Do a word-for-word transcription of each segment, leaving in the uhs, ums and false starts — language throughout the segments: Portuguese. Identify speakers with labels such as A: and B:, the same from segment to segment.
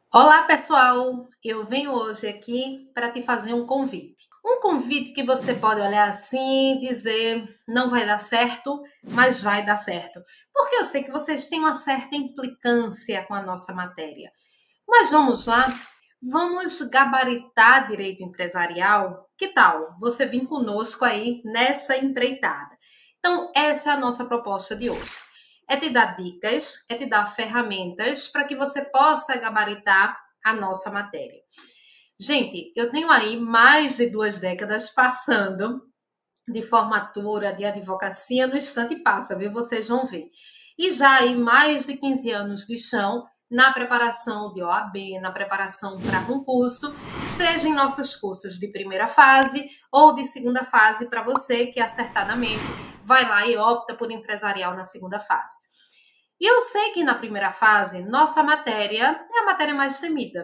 A: Olá, pessoal! Eu venho hoje aqui para te fazer um convite. Um convite que você pode olhar assim e dizer não vai dar certo, mas vai dar certo. Porque eu sei que vocês têm uma certa implicância com a nossa matéria. Mas vamos lá, vamos gabaritar direito empresarial? Que tal você vir conosco aí nessa empreitada? Então, essa é a nossa proposta de hoje. É te dar dicas, é te dar ferramentas para que você possa gabaritar a nossa matéria. Gente, eu tenho aí mais de duas décadas passando de formatura, de advocacia, no instante passa, viu? Vocês vão ver. E já aí mais de quinze anos de chão na preparação de O A B, na preparação para concurso, seja em nossos cursos de primeira fase ou de segunda fase para você que acertadamente vai lá e opta por empresarial na segunda fase. E eu sei que na primeira fase, nossa matéria é a matéria mais temida.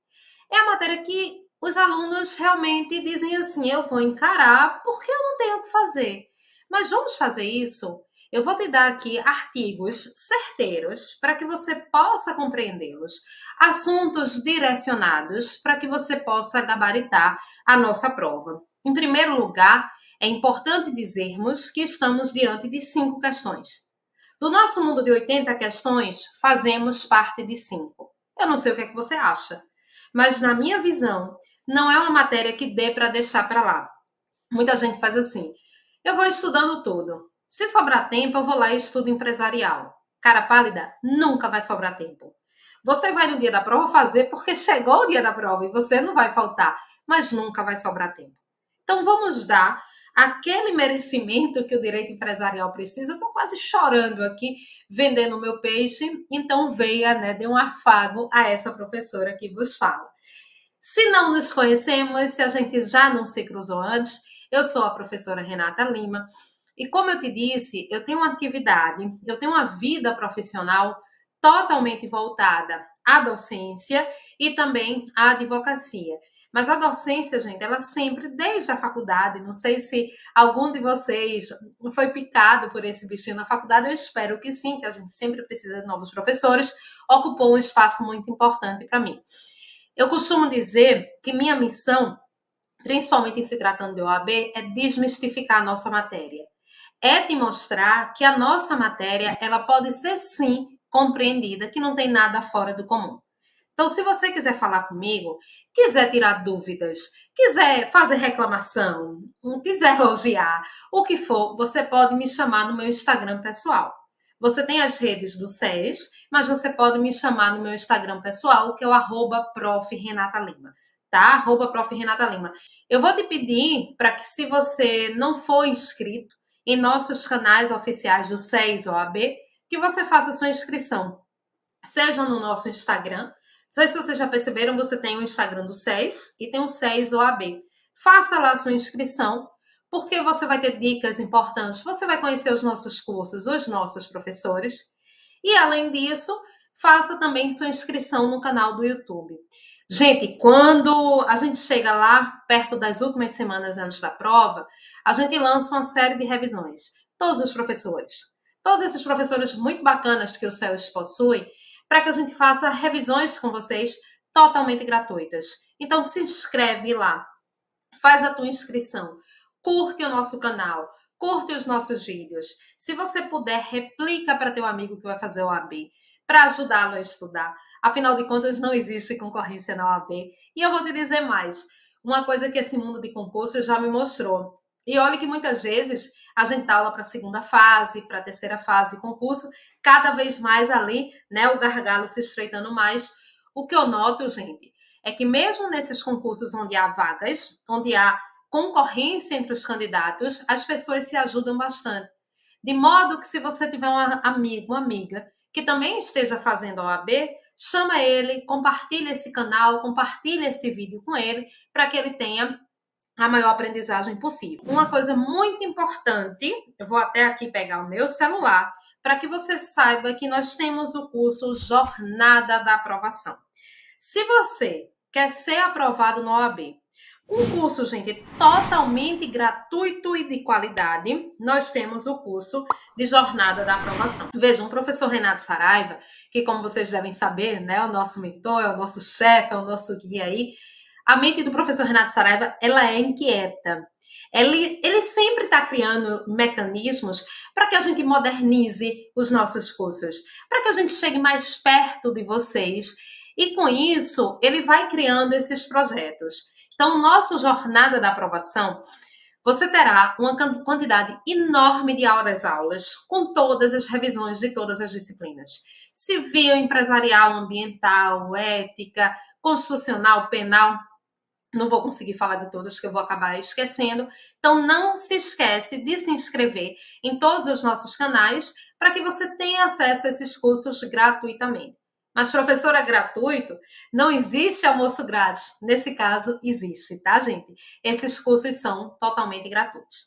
A: É a matéria que os alunos realmente dizem assim: eu vou encarar porque eu não tenho o que fazer. Mas vamos fazer isso? Eu vou te dar aqui artigos certeiros para que você possa compreendê-los, assuntos direcionados para que você possa gabaritar a nossa prova. Em primeiro lugar, é importante dizermos que estamos diante de cinco questões. Do nosso mundo de oitenta questões, fazemos parte de cinco. Eu não sei o que é que você acha, mas na minha visão, não é uma matéria que dê para deixar para lá. Muita gente faz assim: eu vou estudando tudo. Se sobrar tempo, eu vou lá e estudo empresarial. Cara pálida, nunca vai sobrar tempo. Você vai no dia da prova fazer porque chegou o dia da prova e você não vai faltar, mas nunca vai sobrar tempo. Então vamos dar aquele merecimento que o direito empresarial precisa. Estou quase chorando aqui, vendendo o meu peixe, então veia, né, dê um afago a essa professora que vos fala. Se não nos conhecemos, se a gente já não se cruzou antes, eu sou a professora Renata Lima e, como eu te disse, eu tenho uma atividade, eu tenho uma vida profissional totalmente voltada à docência e também à advocacia. Mas a docência, gente, ela sempre, desde a faculdade, não sei se algum de vocês foi picado por esse bichinho na faculdade, eu espero que sim, que a gente sempre precisa de novos professores, ocupou um espaço muito importante para mim. Eu costumo dizer que minha missão, principalmente em se tratando de O A B, é desmistificar a nossa matéria. É te mostrar que a nossa matéria, ela pode ser sim compreendida, que não tem nada fora do comum. Então, se você quiser falar comigo, quiser tirar dúvidas, quiser fazer reclamação, quiser elogiar, o que for, você pode me chamar no meu Instagram pessoal. Você tem as redes do S E S, mas você pode me chamar no meu Instagram pessoal, que é o arroba prof Renata Lima, tá? Arroba prof Renata Lima. Eu vou te pedir para que, se você não for inscrito em nossos canais oficiais do S E S O A B, que você faça sua inscrição, seja no nosso Instagram. Não sei se vocês já perceberam, você tem o Instagram do S E S e tem o S E S O A B. Faça lá a sua inscrição, porque você vai ter dicas importantes, você vai conhecer os nossos cursos, os nossos professores. E, além disso, faça também sua inscrição no canal do YouTube. Gente, quando a gente chega lá, perto das últimas semanas antes da prova, a gente lança uma série de revisões. Todos os professores, todos esses professores muito bacanas que o S E S possui, para que a gente faça revisões com vocês totalmente gratuitas. Então, se inscreve lá, faz a tua inscrição, curte o nosso canal, curte os nossos vídeos. Se você puder, replica para teu amigo que vai fazer o O A B, para ajudá-lo a estudar. Afinal de contas, não existe concorrência na O A B. E eu vou te dizer mais, uma coisa que esse mundo de concurso já me mostrou. E olha que muitas vezes a gente dá aula para a segunda fase, para a terceira fase de concurso, cada vez mais ali, né, o gargalo se estreitando mais. O que eu noto, gente, é que mesmo nesses concursos onde há vagas, onde há concorrência entre os candidatos, as pessoas se ajudam bastante. De modo que, se você tiver um amigo, uma amiga, que também esteja fazendo a O A B, chama ele, compartilha esse canal, compartilha esse vídeo com ele, para que ele tenha a maior aprendizagem possível. Uma coisa muito importante, eu vou até aqui pegar o meu celular, para que você saiba que nós temos o curso Jornada da Aprovação. Se você quer ser aprovado no O A B, Um curso, gente, totalmente gratuito e de qualidade. Nós temos o curso de Jornada da Aprovação. Vejam, o professor Renato Saraiva, que como vocês devem saber, né, é o nosso mentor, é o nosso chefe, é o nosso guia aí. A mente do professor Renato Saraiva, ela é inquieta. Ele, ele sempre está criando mecanismos para que a gente modernize os nossos cursos, para que a gente chegue mais perto de vocês. E com isso, ele vai criando esses projetos. Então, nosso Jornada da Aprovação, você terá uma quantidade enorme de horas-aulas com todas as revisões de todas as disciplinas. Civil, empresarial, ambiental, ética, constitucional, penal. Não vou conseguir falar de todas, que eu vou acabar esquecendo. Então, não se esquece de se inscrever em todos os nossos canais para que você tenha acesso a esses cursos gratuitamente. Mas, professora, é gratuito? Não existe almoço grátis. Nesse caso, existe, tá, gente? Esses cursos são totalmente gratuitos.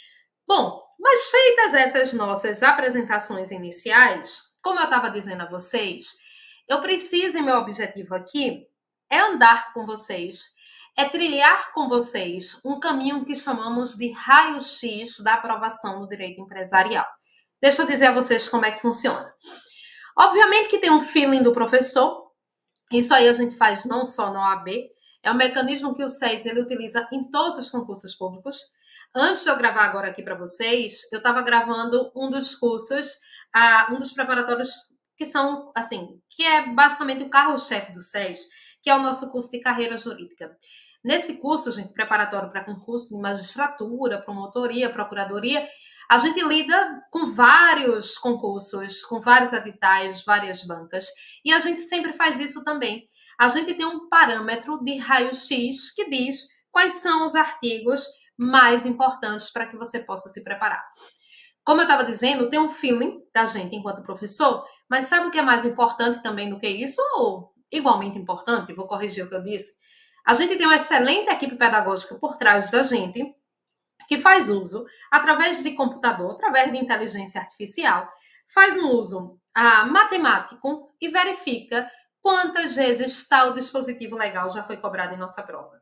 A: Bom, mas feitas essas nossas apresentações iniciais, como eu estava dizendo a vocês, eu preciso, e meu objetivo aqui, é andar com vocês, é trilhar com vocês um caminho que chamamos de raio-x da aprovação no direito empresarial. Deixa eu dizer a vocês como é que funciona. Obviamente que tem um feeling do professor, isso aí a gente faz não só na O A B, é um mecanismo que o S E S ele utiliza em todos os concursos públicos. Antes de eu gravar agora aqui para vocês, eu estava gravando um dos cursos, uh, um dos preparatórios que são, assim, que é basicamente o carro-chefe do S E S, que é o nosso curso de carreira jurídica. Nesse curso, gente, preparatório para concurso de magistratura, promotoria, procuradoria, a gente lida com vários concursos, com vários editais, várias bancas, e a gente sempre faz isso também. A gente tem um parâmetro de raio-x que diz quais são os artigos mais importantes para que você possa se preparar. Como eu estava dizendo, tem um feeling da gente enquanto professor, mas sabe o que é mais importante também do que isso? Ou igualmente importante, vou corrigir o que eu disse. A gente tem uma excelente equipe pedagógica por trás da gente, que faz uso, através de computador, através de inteligência artificial, faz um uso ah, matemático e verifica quantas vezes tal dispositivo legal já foi cobrado em nossa prova.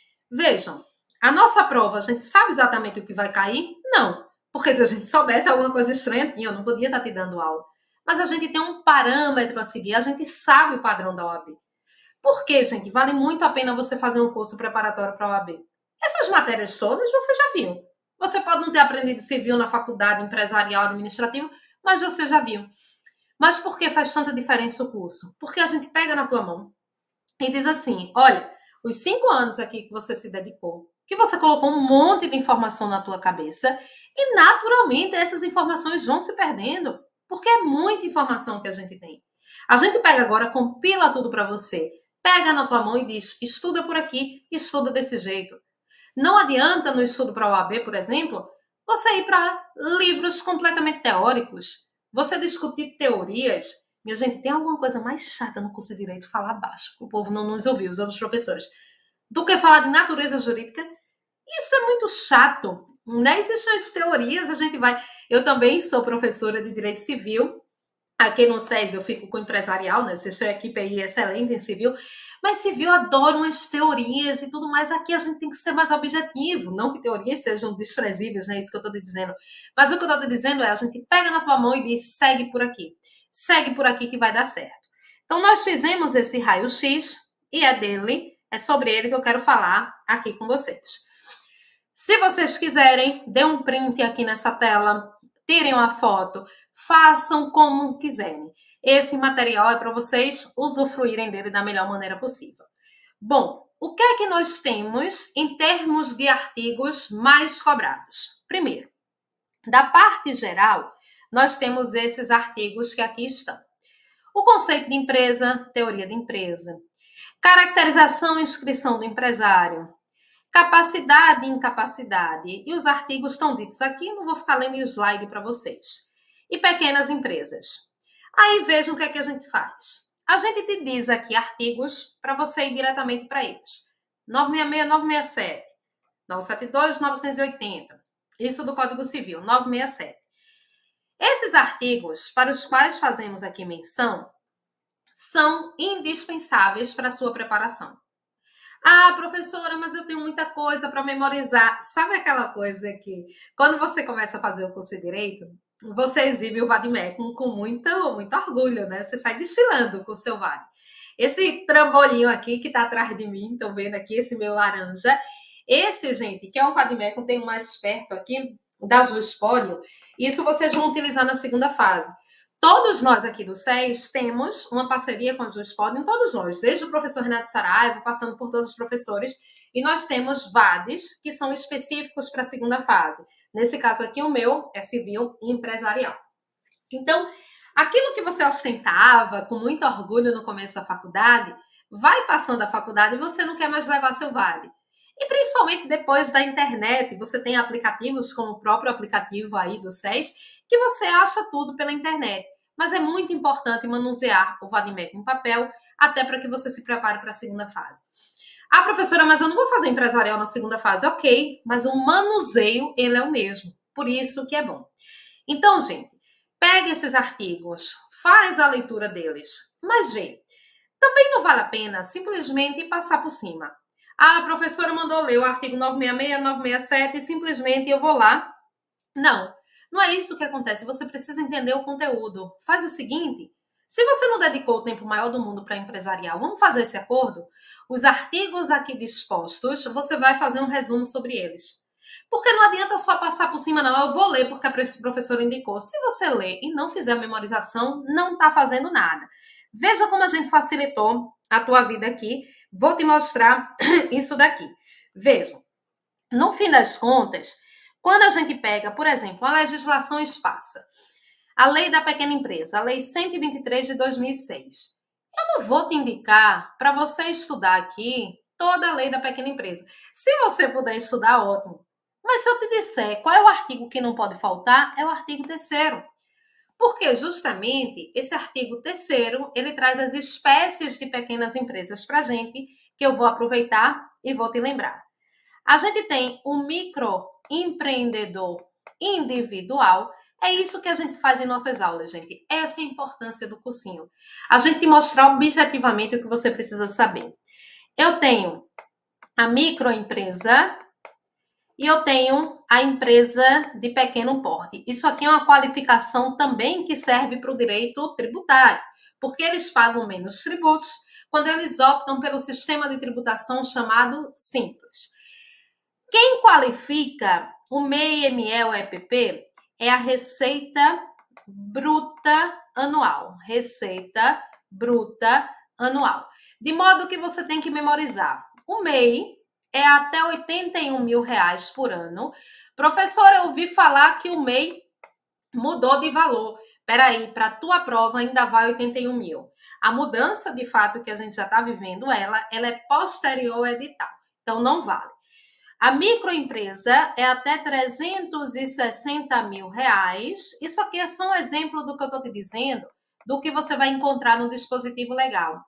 A: Vejam, a nossa prova, a gente sabe exatamente o que vai cair? Não, porque se a gente soubesse alguma coisa estranha, eu não podia estar te dando aula. Mas a gente tem um parâmetro a seguir, a gente sabe o padrão da O A B. Por quê, gente? Vale muito a pena você fazer um curso preparatório para a O A B. Essas matérias todas você já viu. Você pode não ter aprendido civil na faculdade empresarial administrativa, mas você já viu. Mas por que faz tanta diferença o curso? Porque a gente pega na tua mão e diz assim, olha, os cinco anos aqui que você se dedicou, que você colocou um monte de informação na tua cabeça e naturalmente essas informações vão se perdendo, porque é muita informação que a gente tem. A gente pega agora, compila tudo para você, pega na tua mão e diz, estuda por aqui, estuda desse jeito. Não adianta no estudo para a O A B, por exemplo, você ir para livros completamente teóricos, você discutir teorias. Minha gente, tem alguma coisa mais chata no curso de Direito falar baixo, o povo não nos ouviu, os outros professores, do que falar de natureza jurídica? Isso é muito chato, né? Existem as teorias, a gente vai... Eu também sou professora de Direito Civil, aqui no S E S eu fico com empresarial, né? Vocês têm uma equipe aí excelente em civil, mas civil adoram as teorias e tudo mais. Aqui a gente tem que ser mais objetivo. Não que teorias sejam desprezíveis, não é isso que eu estou te dizendo. Mas o que eu estou te dizendo é, a gente pega na tua mão e diz, segue por aqui. Segue por aqui que vai dar certo. Então, nós fizemos esse raio-x e é dele, é sobre ele que eu quero falar aqui com vocês. Se vocês quiserem, dê um print aqui nessa tela, tirem uma foto, façam como quiserem. Esse material é para vocês usufruírem dele da melhor maneira possível. Bom, o que é que nós temos em termos de artigos mais cobrados? Primeiro, da parte geral, nós temos esses artigos que aqui estão. O conceito de empresa, teoria de empresa, caracterização e inscrição do empresário, capacidade e incapacidade. E os artigos estão ditos aqui, não vou ficar lendo o slide para vocês. E pequenas empresas. Aí vejam o que é que a gente faz. A gente te diz aqui artigos para você ir diretamente para eles. novecentos e sessenta e seis, novecentos e sessenta e sete, novecentos e setenta e dois, novecentos e oitenta. Isso do Código Civil, novecentos e sessenta e sete. Esses artigos, para os quais fazemos aqui menção, são indispensáveis para a sua preparação. Ah, professora, mas eu tenho muita coisa para memorizar. Sabe aquela coisa que, quando você começa a fazer o curso de Direito, você exibe o vade-mecum com muito, muito orgulho, né? Você sai destilando com o seu vade. Esse trambolinho aqui que tá atrás de mim, estão vendo aqui, esse meu laranja. Esse, gente, que é um vade-mecum, tem um mais perto aqui, da Juspólio. Isso vocês vão utilizar na segunda fase. Todos nós aqui do S E S temos uma parceria com a Juspódio, todos nós, desde o professor Renato Saraiva, passando por todos os professores, e nós temos vades que são específicos para a segunda fase. Nesse caso aqui, o meu é civil e empresarial. Então, aquilo que você ostentava com muito orgulho no começo da faculdade, vai passando a faculdade e você não quer mais levar seu vale. E principalmente depois da internet, você tem aplicativos como o próprio aplicativo aí do S E S, que você acha tudo pela internet. Mas é muito importante manusear o vade-mecum em papel, até para que você se prepare para a segunda fase. Ah, professora, mas eu não vou fazer empresarial na segunda fase. Ok, mas o manuseio, ele é o mesmo. Por isso que é bom. Então, gente, pega esses artigos, faz a leitura deles, mas vê, também não vale a pena simplesmente passar por cima. Ah, a professora mandou ler o artigo novecentos e sessenta e seis, novecentos e sessenta e sete e simplesmente eu vou lá. Não, não é isso que acontece. Você precisa entender o conteúdo. Faz o seguinte, se você não dedicou o tempo maior do mundo para empresarial, vamos fazer esse acordo? Os artigos aqui dispostos, você vai fazer um resumo sobre eles. Porque não adianta só passar por cima, não. Eu vou ler porque a professora indicou. Se você ler e não fizer a memorização, não está fazendo nada. Veja como a gente facilitou a tua vida aqui. Vou te mostrar isso daqui. Vejam, no fim das contas, quando a gente pega, por exemplo, a legislação esparsa, a lei da pequena empresa, a lei cento e vinte e três de dois mil e seis, eu não vou te indicar para você estudar aqui toda a lei da pequena empresa. Se você puder estudar, ótimo. Mas se eu te disser qual é o artigo que não pode faltar, é o artigo terceiro. Porque justamente esse artigo terceiro, ele traz as espécies de pequenas empresas para a gente, que eu vou aproveitar e vou te lembrar. A gente tem o microempreendedor individual. É isso que a gente faz em nossas aulas, gente. Essa é a importância do cursinho. A gente mostrar objetivamente o que você precisa saber. Eu tenho a microempresa e eu tenho a empresa de pequeno porte. Isso aqui é uma qualificação também que serve para o direito tributário, porque eles pagam menos tributos quando eles optam pelo sistema de tributação chamado Simples. Quem qualifica o M E I, M E, o E P P é a Receita Bruta Anual. Receita Bruta Anual. De modo que você tem que memorizar. O M E I é até oitenta e um mil reais por ano. Professora, eu ouvi falar que o M E I mudou de valor. Peraí, para a tua prova ainda vai oitenta e um mil. A mudança, de fato, que a gente já está vivendo, ela, ela é posterior ao edital. Então, não vale. A microempresa é até trezentos e sessenta mil reais. Isso aqui é só um exemplo do que eu estou te dizendo, do que você vai encontrar no dispositivo legal.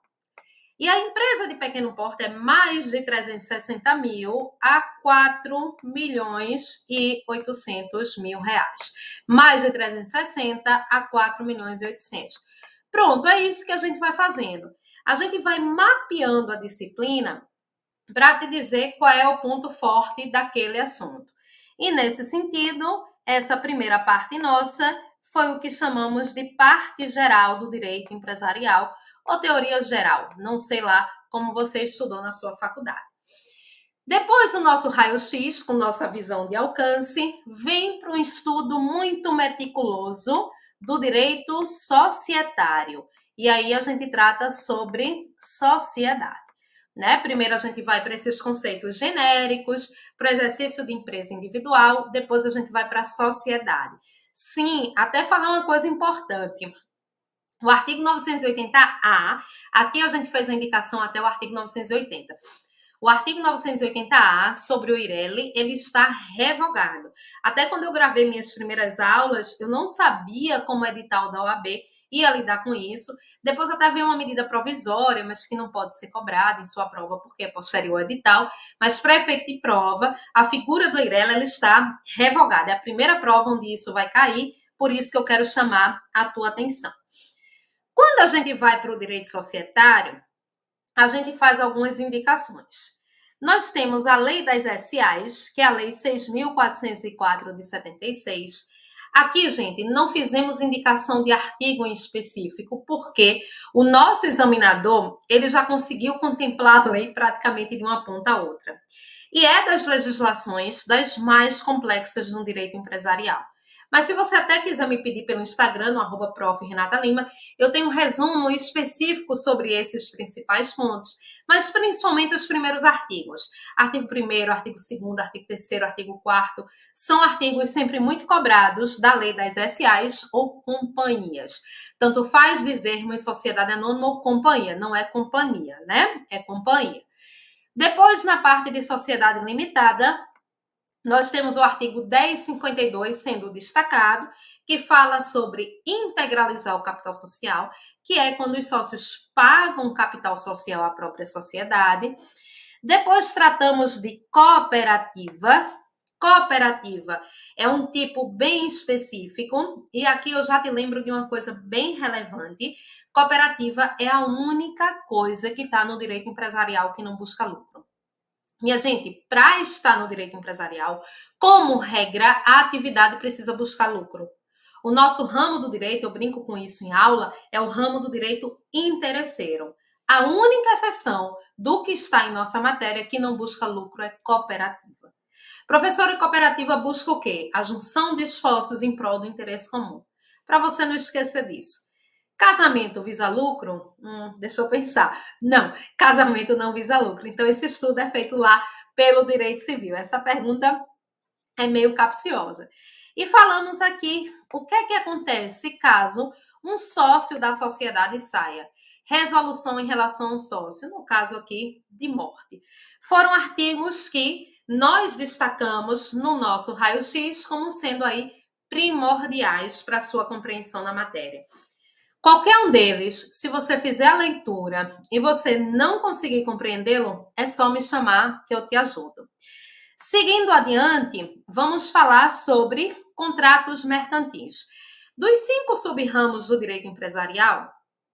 A: E a empresa de pequeno porte é mais de trezentos e sessenta mil a quatro milhões e oitocentos mil reais. Mais de trezentos e sessenta a quatro milhões e oitocentos. Pronto, é isso que a gente vai fazendo. A gente vai mapeando a disciplina para te dizer qual é o ponto forte daquele assunto. E nesse sentido, essa primeira parte nossa foi o que chamamos de parte geral do direito empresarial, ou teoria geral, não sei lá como você estudou na sua faculdade. Depois, o nosso raio-x, com nossa visão de alcance, vem para um estudo muito meticuloso do direito societário. E aí a gente trata sobre sociedade. Né? Primeiro a gente vai para esses conceitos genéricos, para o exercício de empresa individual, depois a gente vai para a sociedade. Sim, até falar uma coisa importante. O artigo novecentos e oitenta A, aqui a gente fez a indicação até o artigo novecentos e oitenta. O artigo novecentos e oitenta A, sobre o I R E L, ele está revogado. Até quando eu gravei minhas primeiras aulas, eu não sabia como edital da O A B ia lidar com isso. Depois até veio uma medida provisória, mas que não pode ser cobrada em sua prova porque é posterior ao edital. Mas para efeito de prova, a figura do I R E L ela está revogada. É a primeira prova onde isso vai cair, por isso que eu quero chamar a tua atenção. Quando a gente vai para o direito societário, a gente faz algumas indicações. nós temos a Lei das S As, que é a Lei seis mil quatrocentos e quatro de setenta e seis. Aqui, gente, não fizemos indicação de artigo em específico, porque o nosso examinador, ele já conseguiu contemplar a lei praticamente de uma ponta a outra. E é das legislações das mais complexas no direito empresarial. Mas se você até quiser me pedir pelo Instagram, no arroba prof Renata Lima, eu tenho um resumo específico sobre esses principais pontos, mas principalmente os primeiros artigos. Artigo primeiro, artigo segundo, artigo terceiro, artigo quarto, são artigos sempre muito cobrados da lei das S As ou companhias. Tanto faz dizermos sociedade anônima ou companhia, não é companhia, né? É companhia. Depois, na parte de sociedade limitada, nós temos o artigo dez cinquenta e dois sendo destacado, que fala sobre integralizar o capital social, que é quando os sócios pagam capital social à própria sociedade. Depois tratamos de cooperativa. Cooperativa é um tipo bem específico, e aqui eu já te lembro de uma coisa bem relevante. Cooperativa é a única coisa que está no direito empresarial que não busca lucro. Minha gente, para estar no direito empresarial, como regra, a atividade precisa buscar lucro. O nosso ramo do direito, eu brinco com isso em aula, é o ramo do direito interesseiro. A única exceção do que está em nossa matéria que não busca lucro é cooperativa. Professora, cooperativa busca o quê? A junção de esforços em prol do interesse comum. Para você não esquecer disso. Casamento visa lucro? Hum, deixa eu pensar. Não, casamento não visa lucro. Então, esse estudo é feito lá pelo direito civil. Essa pergunta é meio capciosa. E falamos aqui o que é que acontece caso um sócio da sociedade saia. Resolução em relação ao sócio, no caso aqui de morte. Foram artigos que nós destacamos no nosso raio-x como sendo aí primordiais para a sua compreensão na matéria. Qualquer um deles, se você fizer a leitura e você não conseguir compreendê-lo, é só me chamar que eu te ajudo. Seguindo adiante, vamos falar sobre contratos mercantis. Dos cinco sub-ramos do direito empresarial,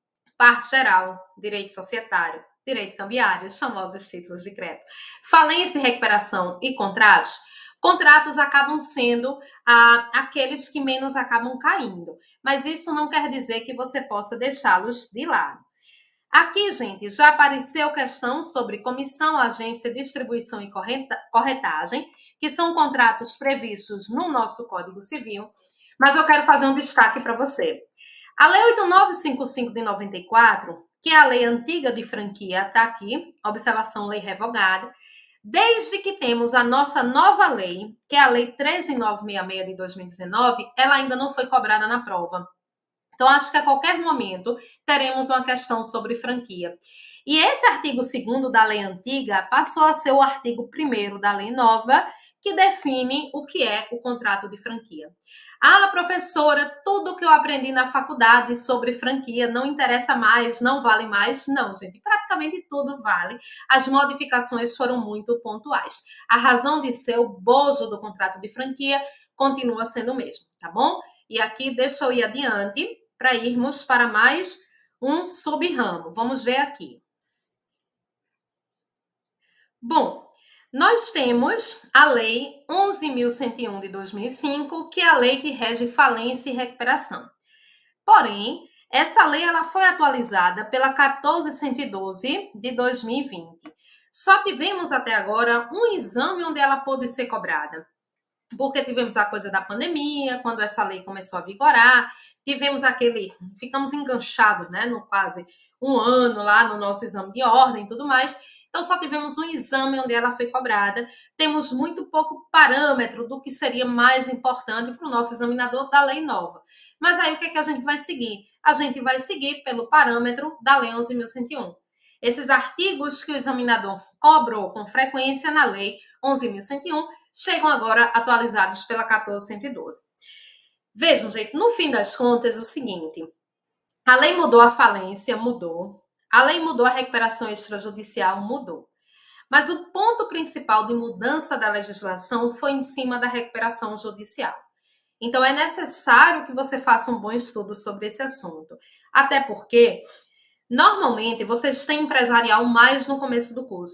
A: parte geral, direito societário, direito cambiário, os famosos títulos de crédito, falência, recuperação e contratos, contratos acabam sendo ah, aqueles que menos acabam caindo. Mas isso não quer dizer que você possa deixá-los de lado. Aqui, gente, já apareceu questão sobre comissão, agência, distribuição e corretagem, que são contratos previstos no nosso Código Civil. Mas eu quero fazer um destaque para você. A Lei oito nove cinco cinco de noventa e quatro, que é a lei antiga de franquia, está aqui, observação lei revogada. Desde que temos a nossa nova lei, que é a Lei treze mil novecentos e sessenta e seis de dois mil e dezenove, ela ainda não foi cobrada na prova. Então, acho que a qualquer momento teremos uma questão sobre franquia. E esse artigo segundo da lei antiga passou a ser o artigo primeiro da lei nova, que define o que é o contrato de franquia. Ah, professora, tudo que eu aprendi na faculdade sobre franquia não interessa mais, não vale mais. Não, gente, praticamente tudo vale. As modificações foram muito pontuais. A razão de ser o bojo do contrato de franquia continua sendo o mesmo, tá bom? E aqui deixa eu ir adiante para irmos para mais um sub-ramo. Vamos ver aqui. Bom, nós temos a Lei onze mil cento e um de dois mil e cinco, que é a lei que rege falência e recuperação. Porém, essa lei ela foi atualizada pela quatorze mil cento e doze de dois mil e vinte. Só tivemos até agora um exame onde ela pôde ser cobrada. Porque tivemos a coisa da pandemia, quando essa lei começou a vigorar, tivemos aquele, ficamos enganchados, né, no quase um ano lá no nosso exame de ordem e tudo mais. Então, só tivemos um exame onde ela foi cobrada. Temos muito pouco parâmetro do que seria mais importante para o nosso examinador da lei nova. Mas aí, o que é que a gente vai seguir? A gente vai seguir pelo parâmetro da lei onze mil cento e um. Esses artigos que o examinador cobrou com frequência na lei onze mil cento e um chegam agora atualizados pela quatorze mil cento e doze. Vejam, gente, no fim das contas, o seguinte. A lei mudou a falência, mudou. A lei mudou a recuperação extrajudicial, mudou. Mas o ponto principal de mudança da legislação foi em cima da recuperação judicial. Então, é necessário que você faça um bom estudo sobre esse assunto. Até porque, normalmente, vocês têm empresarial mais no começo do curso.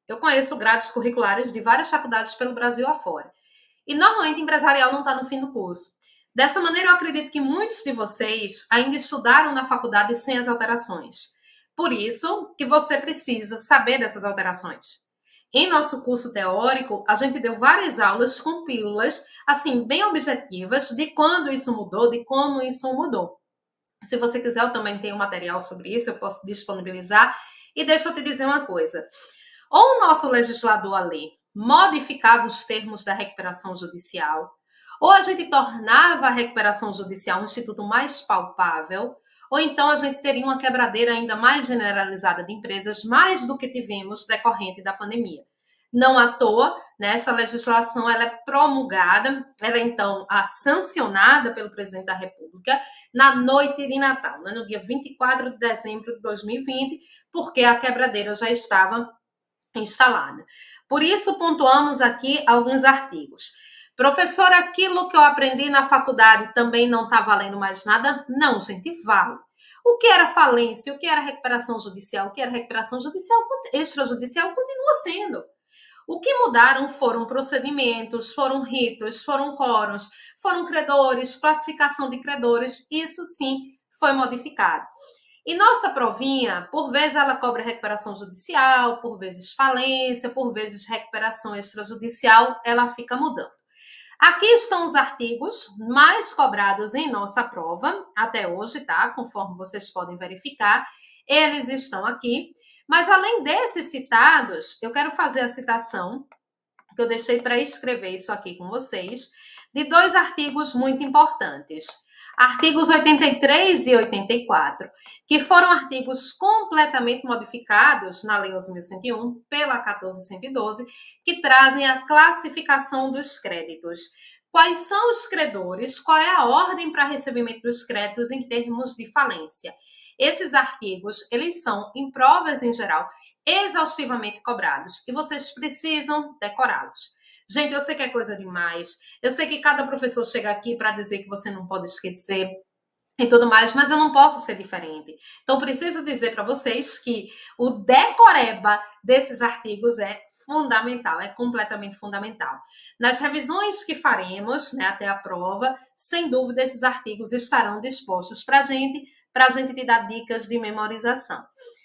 A: Eu conheço grades curriculares de várias faculdades pelo Brasil afora. E normalmente empresarial não está no fim do curso. Dessa maneira, eu acredito que muitos de vocês ainda estudaram na faculdade sem as alterações. Por isso que você precisa saber dessas alterações. Em nosso curso teórico, a gente deu várias aulas com pílulas, assim, bem objetivas, de quando isso mudou, de como isso mudou. Se você quiser, eu também tenho material sobre isso, eu posso disponibilizar. E deixa eu te dizer uma coisa. Ou o nosso legislador, a lei, modificava os termos da recuperação judicial, ou a gente tornava a recuperação judicial um instituto mais palpável, ou então a gente teria uma quebradeira ainda mais generalizada de empresas, mais do que tivemos decorrente da pandemia. Não à toa, né, essa legislação ela é promulgada, ela é então a sancionada pelo presidente da República na noite de Natal, né, no dia vinte e quatro de dezembro de dois mil e vinte, porque a quebradeira já estava instalada. Por isso, pontuamos aqui alguns artigos. Professor, aquilo que eu aprendi na faculdade também não está valendo mais nada? Não, gente, vale. O que era falência, o que era recuperação judicial, o que era recuperação judicial extrajudicial continua sendo. O que mudaram foram procedimentos, foram ritos, foram quórums, foram credores, classificação de credores, isso sim foi modificado. E nossa provinha, por vezes ela cobra recuperação judicial, por vezes falência, por vezes recuperação extrajudicial, ela fica mudando. Aqui estão os artigos mais cobrados em nossa prova, até hoje, tá? Conforme vocês podem verificar, eles estão aqui. Mas além desses citados, eu quero fazer a citação, que eu deixei para escrever isso aqui com vocês, de dois artigos muito importantes. Artigos oitenta e três e oitenta e quatro, que foram artigos completamente modificados na Lei onze mil cento e um, pela quatorze cento e doze, que trazem a classificação dos créditos. Quais são os credores? Qual é a ordem para recebimento dos créditos em termos de falência? Esses artigos, eles são, em provas em geral, exaustivamente cobrados e vocês precisam decorá-los. Gente, eu sei que é coisa demais, eu sei que cada professor chega aqui para dizer que você não pode esquecer e tudo mais, mas eu não posso ser diferente. Então, preciso dizer para vocês que o decoreba desses artigos é fundamental, é completamente fundamental. Nas revisões que faremos, né, até a prova, sem dúvida, esses artigos estarão dispostos para a gente, para a gente te dar dicas de memorização.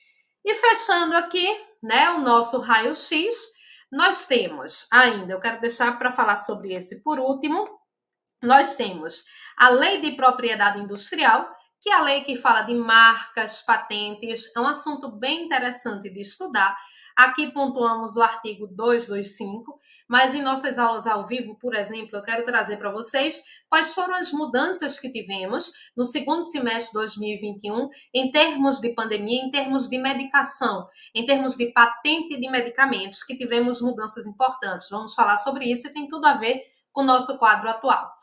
A: E fechando aqui, né, o nosso raio-x, nós temos ainda, eu quero deixar para falar sobre esse por último, nós temos a Lei de Propriedade Industrial, que é a lei que fala de marcas, patentes, é um assunto bem interessante de estudar. Aqui pontuamos o artigo duzentos e vinte e cinco, mas em nossas aulas ao vivo, por exemplo, eu quero trazer para vocês quais foram as mudanças que tivemos no segundo semestre de dois mil e vinte e um em termos de pandemia, em termos de medicação, em termos de patente de medicamentos, que tivemos mudanças importantes. Vamos falar sobre isso e tem tudo a ver com o nosso quadro atual.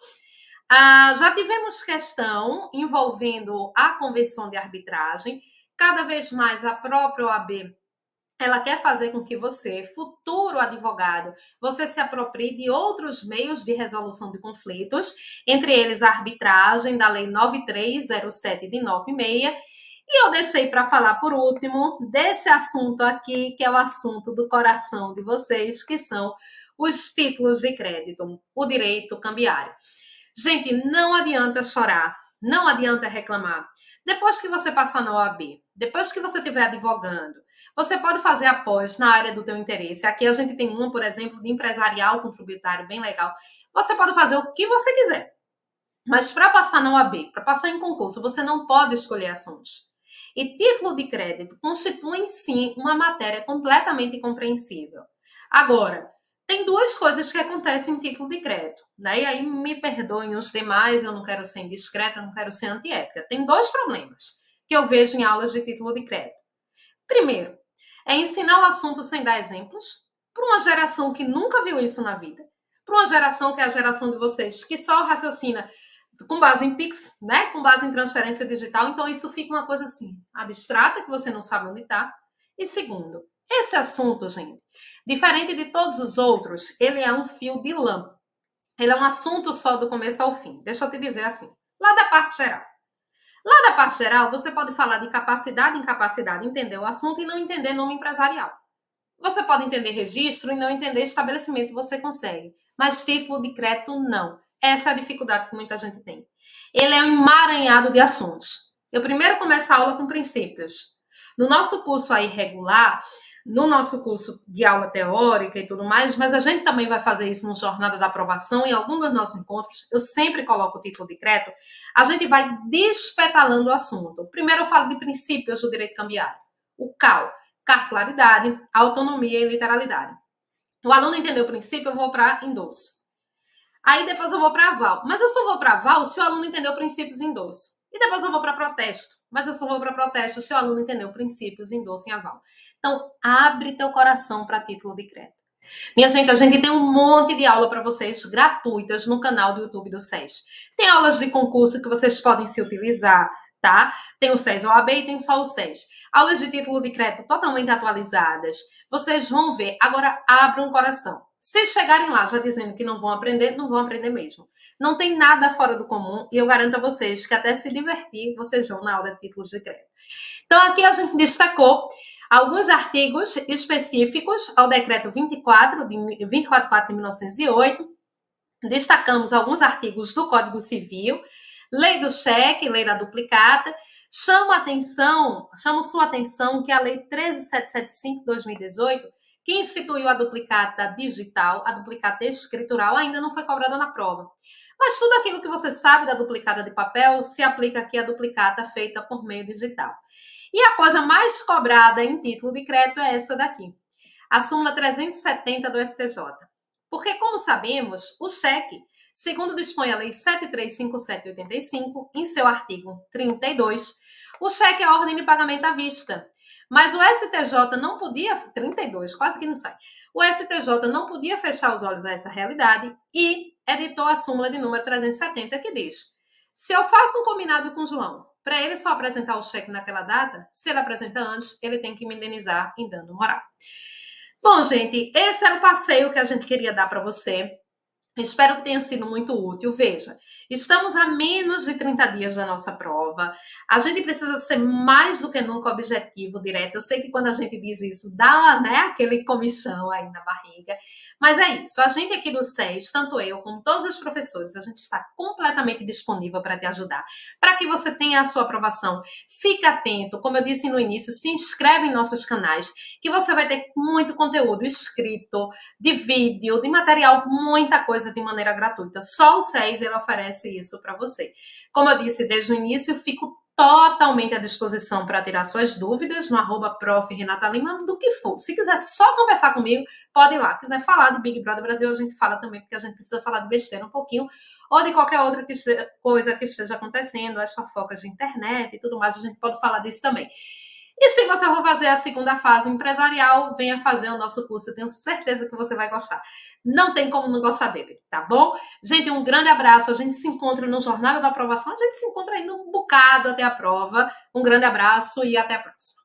A: Ah, já tivemos questão envolvendo a convenção de arbitragem. Cada vez mais a própria O A B ela quer fazer com que você, futuro advogado, você se aproprie de outros meios de resolução de conflitos, entre eles a arbitragem da Lei nove três zero sete de noventa e seis. E eu deixei para falar por último desse assunto aqui, que é o assunto do coração de vocês, que são os títulos de crédito, o direito cambiário. Gente, não adianta chorar, não adianta reclamar. Depois que você passar na O A B, depois que você estiver advogando, você pode fazer a pós na área do teu interesse. Aqui a gente tem uma, por exemplo, de empresarial com tributário bem legal. Você pode fazer o que você quiser. Mas para passar na O A B, para passar em concurso, você não pode escolher assuntos. E título de crédito constitui em si uma matéria completamente incompreensível. Agora, tem duas coisas que acontecem em título de crédito, né? E aí me perdoem os demais, eu não quero ser indiscreta, não quero ser antiética. Tem dois problemas que eu vejo em aulas de título de crédito. Primeiro, é ensinar o assunto sem dar exemplos, para uma geração que nunca viu isso na vida, para uma geração que é a geração de vocês, que só raciocina com base em Pix, né? Com base em transferência digital, então isso fica uma coisa assim, abstrata, que você não sabe onde está. E segundo, esse assunto, gente, diferente de todos os outros, ele é um fio de lã. Ele é um assunto só do começo ao fim. Deixa eu te dizer assim, lá da parte geral. Lá da parte geral, você pode falar de capacidade e incapacidade, entender o assunto e não entender nome empresarial. Você pode entender registro e não entender estabelecimento, você consegue. Mas título de crédito, não. Essa é a dificuldade que muita gente tem. Ele é um emaranhado de assuntos. Eu primeiro começo a aula com princípios. No nosso curso aí regular, no nosso curso de aula teórica e tudo mais, mas a gente também vai fazer isso no Jornada da Aprovação, em algum dos nossos encontros, eu sempre coloco o título de crédito, a gente vai despetalando o assunto. Primeiro eu falo de princípios do direito cambiário. O C A U, cartularidade, autonomia e literalidade. O aluno entendeu o princípio, eu vou para endosso. Aí depois eu vou para aval. Mas eu só vou para aval se o aluno entendeu princípios em endosso. E depois eu vou para protesto. Mas eu só vou para protesto se o aluno entendeu princípios, endosso e aval. Então, abre teu coração para título de crédito. Minha gente, a gente tem um monte de aula para vocês gratuitas no canal do YouTube do SES. Tem aulas de concurso que vocês podem se utilizar, tá? Tem o SES O A B e tem só o SES. Aulas de título de crédito totalmente atualizadas. Vocês vão ver. Agora, abram o coração. Se chegarem lá já dizendo que não vão aprender, não vão aprender mesmo. Não tem nada fora do comum e eu garanto a vocês que até se divertir, vocês vão na aula de títulos de crédito. Então, aqui a gente destacou alguns artigos específicos ao decreto vinte e quatro de vinte e quatro de mil novecentos e oito. Destacamos alguns artigos do Código Civil, lei do cheque, lei da duplicata. Chamo a atenção, chamo sua atenção que a lei treze mil setecentos e setenta e cinco de dois mil e dezoito, que instituiu a duplicata digital, a duplicata escritural, ainda não foi cobrada na prova. Mas tudo aquilo que você sabe da duplicata de papel se aplica aqui à duplicata feita por meio digital. E a coisa mais cobrada em título de crédito é essa daqui, a súmula trezentos e setenta do S T J. Porque, como sabemos, o cheque, segundo dispõe a Lei sete mil trezentos e cinquenta e sete de oitenta e cinco, em seu artigo trinta e dois, o cheque é a ordem de pagamento à vista. Mas o S T J não podia, trinta e dois, quase que não sai, o S T J não podia fechar os olhos a essa realidade e editou a súmula de número trezentos e setenta, que diz: se eu faço um combinado com o João, para ele só apresentar o cheque naquela data, se ele apresenta antes, ele tem que me indenizar em dano moral. Bom, gente, esse era o passeio que a gente queria dar para você. Espero que tenha sido muito útil. Veja, estamos a menos de trinta dias da nossa prova. A gente precisa ser mais do que nunca objetivo, direto. Eu sei que quando a gente diz isso, dá, né, aquele comichão aí na barriga. Mas é isso. A gente aqui do SES, tanto eu como todos os professores, a gente está completamente disponível para te ajudar. Para que você tenha a sua aprovação. Fique atento. Como eu disse no início, se inscreve em nossos canais, que você vai ter muito conteúdo escrito, de vídeo, de material, muita coisa de maneira gratuita. Só o SES ele oferece isso para você. Como eu disse desde o início, eu fico totalmente à disposição para tirar suas dúvidas no arroba prof Renata Lima, do que for. Se quiser só conversar comigo, pode ir lá. Se quiser falar de Big Brother Brasil, a gente fala também, porque a gente precisa falar de besteira um pouquinho, ou de qualquer outra que esteja, coisa que esteja acontecendo, as fofocas de internet e tudo mais, a gente pode falar disso também. E se você for fazer a segunda fase empresarial, venha fazer o nosso curso. Eu tenho certeza que você vai gostar. Não tem como não gostar dele, tá bom? Gente, um grande abraço. A gente se encontra no Jornada da Aprovação. A gente se encontra ainda um bocado até a prova. Um grande abraço e até a próxima.